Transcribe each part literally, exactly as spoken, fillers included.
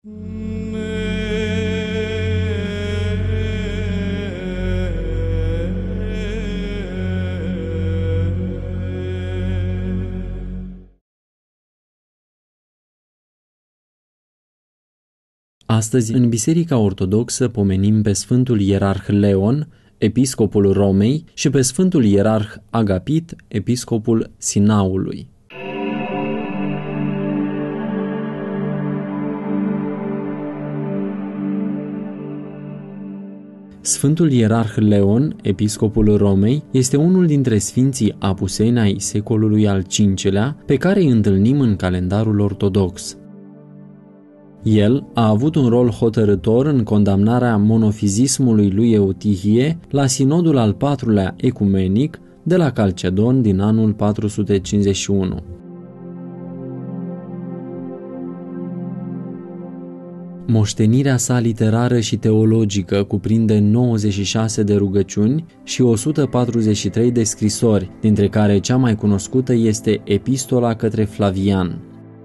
Astăzi, în Biserica Ortodoxă, pomenim pe Sfântul Ierarh Leon, episcopul Romei, și pe Sfântul Ierarh Agapit, episcopul Sinaului. Sfântul Ierarh Leon, episcopul Romei, este unul dintre sfinții apuseni ai secolului al cincilea, pe care îi întâlnim în calendarul ortodox. El a avut un rol hotărâtor în condamnarea monofizismului lui Eutihie la sinodul al patrulea ecumenic de la Calcedon din anul patru sute cincizeci și unu. Moștenirea sa literară și teologică cuprinde nouăzeci și șase de rugăciuni și o sută patruzeci și trei de scrisori, dintre care cea mai cunoscută este Epistola către Flavian.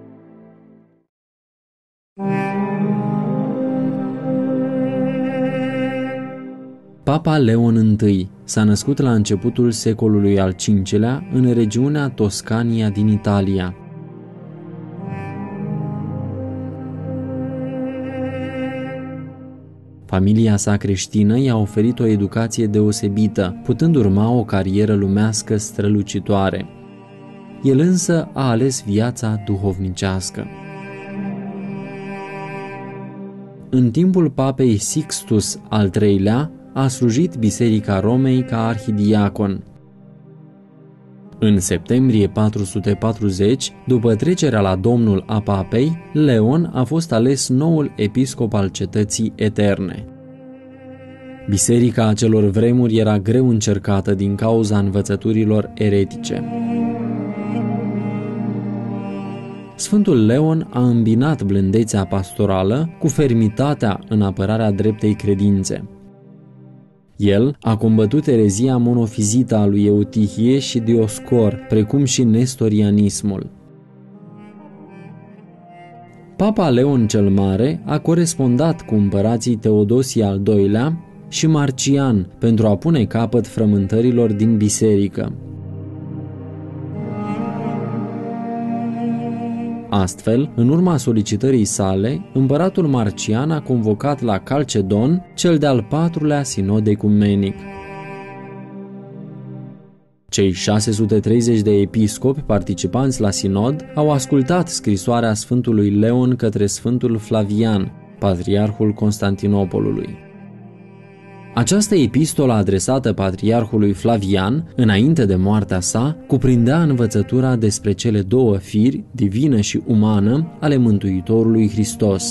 Papa Leon I s-a născut la începutul secolului al cincilea în regiunea Toscania din Italia. Familia sa creștină i-a oferit o educație deosebită, putând urma o carieră lumească strălucitoare. El însă a ales viața duhovnicească. În timpul papei Sixtus al treilea, a slujit Biserica Romei ca arhidiacon. În septembrie patru sute patruzeci, după trecerea la domnul a papei, Leon a fost ales noul episcop al cetății eterne. Biserica acelor vremuri era greu încercată din cauza învățăturilor eretice. Sfântul Leon a îmbinat blândețea pastorală cu fermitatea în apărarea dreptei credințe. El a combătut erezia monofizită a lui Eutihie și Dioscor, precum și nestorianismul. Papa Leon cel Mare a corespondat cu împărații Teodosie al doilea și Marcian pentru a pune capăt frământărilor din biserică. Astfel, în urma solicitării sale, împăratul Marcian a convocat la Calcedon cel de-al patrulea sinod ecumenic. Cei șase sute treizeci de episcopi participanți la sinod au ascultat scrisoarea Sfântului Leon către Sfântul Flavian, patriarhul Constantinopolului. Această epistolă adresată patriarhului Flavian, înainte de moartea sa, cuprindea învățătura despre cele două firi, divină și umană, ale Mântuitorului Hristos.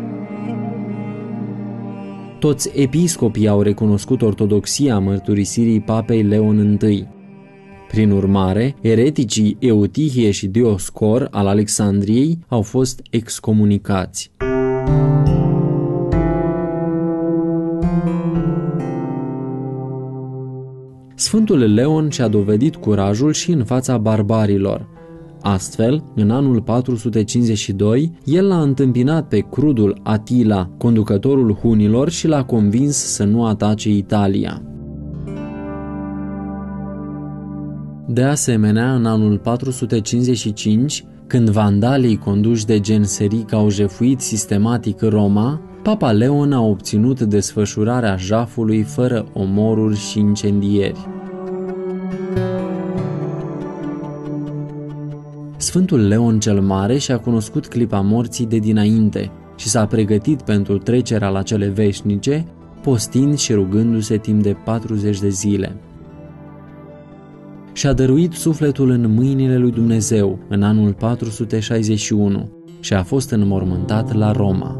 Toți episcopii au recunoscut ortodoxia mărturisirii papei Leon I. Prin urmare, ereticii Eutihie și Dioscor al Alexandriei au fost excomunicați. Sfântul Leon și-a dovedit curajul și în fața barbarilor. Astfel, în anul patru sute cincizeci și doi, el l-a întâmpinat pe crudul Atila, conducătorul hunilor, și l-a convins să nu atace Italia. De asemenea, în anul patru sute cincizeci și cinci, când vandalii conduși de Genseric au jefuit sistematic Roma, Papa Leon a obținut desfășurarea jafului fără omoruri și incendieri. Sfântul Leon cel Mare și-a cunoscut clipa morții de dinainte și s-a pregătit pentru trecerea la cele veșnice, postind și rugându-se timp de patruzeci de zile. Și-a dăruit sufletul în mâinile lui Dumnezeu în anul patru sute șaizeci și unu și a fost înmormântat la Roma.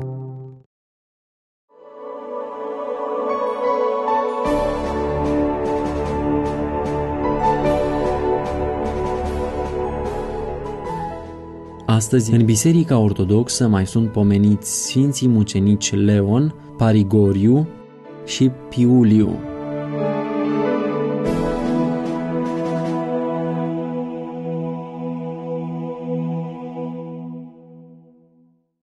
Astăzi, în Biserica Ortodoxă mai sunt pomeniți Sfinții Mucenici Leon, Parigoriu și Piuliu.